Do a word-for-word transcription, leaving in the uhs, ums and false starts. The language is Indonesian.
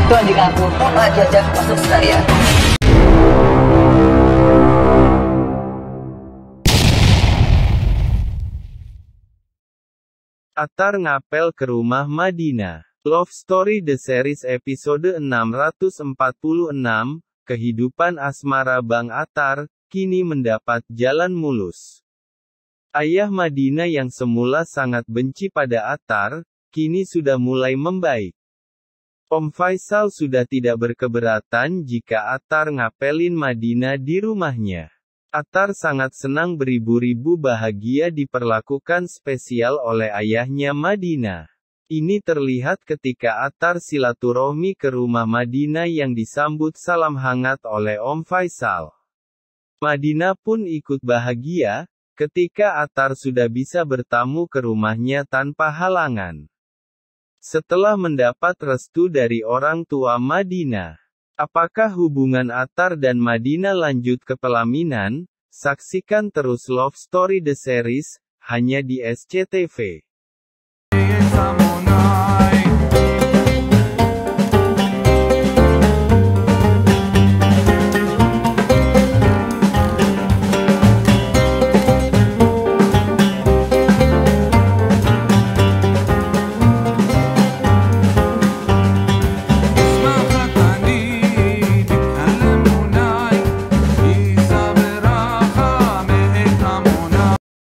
itu anjing aku, apa diajak masuk saya. Attar ngapel ke rumah Madinah. Love Story The Series episode enam ratus empat puluh enam, kehidupan asmara Bang Attar, kini mendapat jalan mulus. Ayah Madinah yang semula sangat benci pada Attar, kini sudah mulai membaik. Om Faisal sudah tidak berkeberatan jika Attar ngapelin Madinah di rumahnya. Attar sangat senang beribu-ribu bahagia diperlakukan spesial oleh ayahnya Madinah. Ini terlihat ketika Attar silaturahmi ke rumah Madinah yang disambut salam hangat oleh Om Faisal. Madinah pun ikut bahagia, ketika Attar sudah bisa bertamu ke rumahnya tanpa halangan. Setelah mendapat restu dari orang tua Madinah. Apakah hubungan Attar dan Madinah lanjut ke pelaminan? Saksikan terus Love Story The Series, hanya di S C T V.